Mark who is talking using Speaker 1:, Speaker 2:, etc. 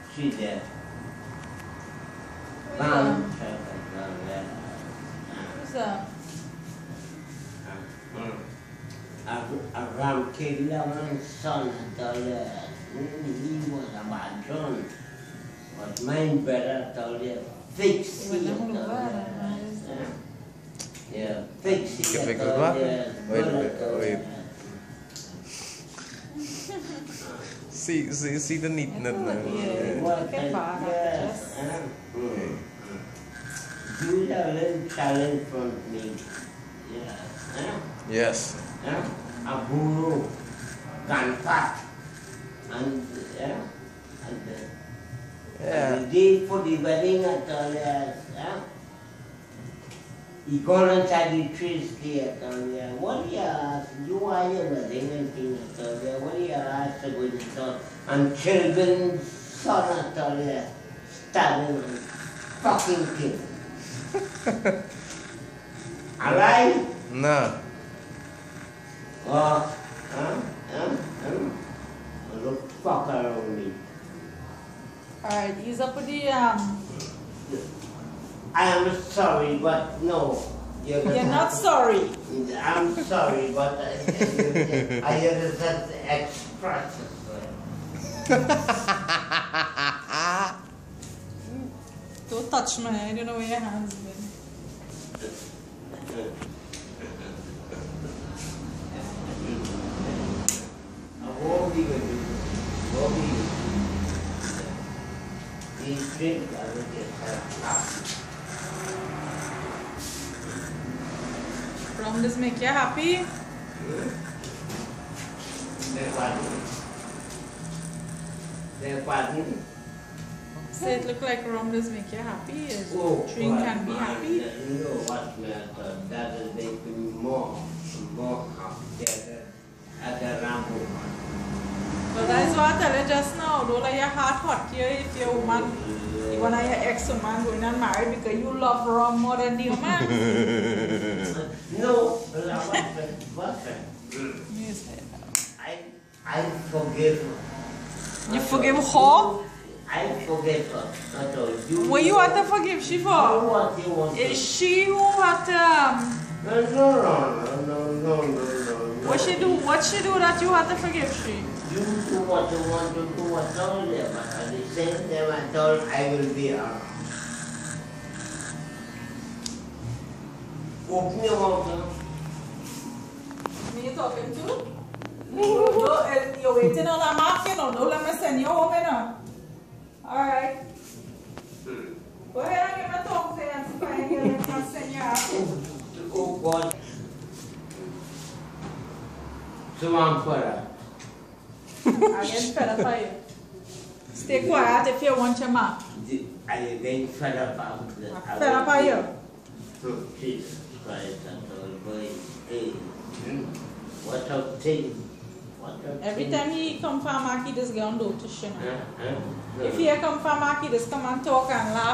Speaker 1: She's there.
Speaker 2: Who's that?
Speaker 1: Around K11 son, he was a bad son. But mine better told you, fix it. Yeah, fix it.
Speaker 3: Wait. See the neatness.
Speaker 1: You have a little challenge from me.
Speaker 3: Yes.
Speaker 1: A buru, ganpat, and the day for the wedding at all, he gone inside the trees here at all. What do you ask? You are your wedding and thing at all. What do you ask to go to and children's son at all, standing and fucking king. Alive?
Speaker 3: No.
Speaker 1: Look fuck around me.
Speaker 2: Alright, he's up with the
Speaker 1: I am sorry, but no.
Speaker 2: You're not sorry.
Speaker 1: I'm sorry, but I understand express it.
Speaker 2: Don't touch my head, you know where your hands been.
Speaker 1: What we will do? What we will do? These drinks I will get happy.
Speaker 2: Rum does make you happy?
Speaker 1: Their pardon?
Speaker 2: Say it look like rum does make you happy. Drink
Speaker 1: well,
Speaker 2: can be happy.
Speaker 1: You know what matter? That will make me more happy at the Rambo.
Speaker 2: But that is what I tell you just now. Don't let your heart hurt you if your woman, even your ex-woman going and married because you love rum more than the woman.
Speaker 1: No, what?
Speaker 2: Yes,
Speaker 1: I forgive her.
Speaker 2: you forgive her?
Speaker 1: I forgive her. Not all.
Speaker 2: What you want to forgive she
Speaker 1: Do
Speaker 2: for?
Speaker 1: what you want to.
Speaker 2: Is she who had
Speaker 1: No.
Speaker 2: what she do that you had to forgive she?
Speaker 1: You do what you want to do, what all there, but at the same time I told I will be around. Open your mouth.
Speaker 2: Me you talking to? No, you're waiting on a mark, you know. Don't let me send you home, you know. Alright. Go ahead and give me a talk to you and see if I can send you out.
Speaker 1: Oh God. So I'm for that.
Speaker 2: I'm getting fed up by you. Stay quiet if you want your mark.
Speaker 1: Are you getting fed up about that?
Speaker 2: I'm fed up by you.
Speaker 1: Oh, Jesus Christ, that's all boy. Hey. What a thing.
Speaker 2: Every time he come for a mark, he just get on notice, you know.
Speaker 1: Huh?
Speaker 2: If he come for a mark, he just come and talk and laugh.